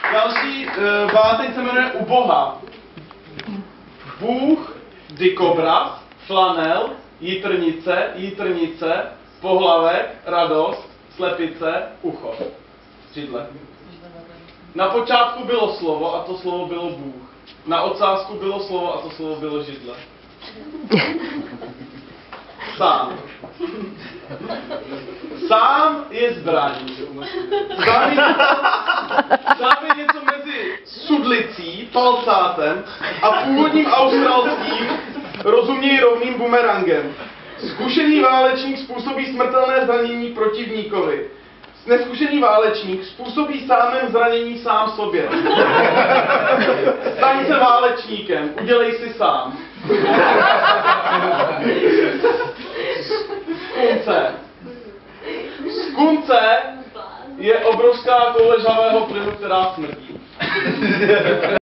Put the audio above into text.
Další báseň se jmenuje U Boha. Bůh, dikobraz, flanel, jitrnice, pohlavek, radost, slepice, ucho. Židle. Na počátku bylo slovo a to slovo bylo Bůh. Na ocásku bylo slovo a to slovo bylo židle. Sám. Sám je zbraň. Sám je něco mezi sudlicí, palcátem a původním australským, rozuměj rovným bumerangem. Zkušený válečník způsobí smrtelné zranění protivníkovi. Neskušený válečník způsobí sámem zranění sám sobě. Staň se válečníkem, udělej si sám. Skunce je obrovská koule žhavého plynu, která smrdí.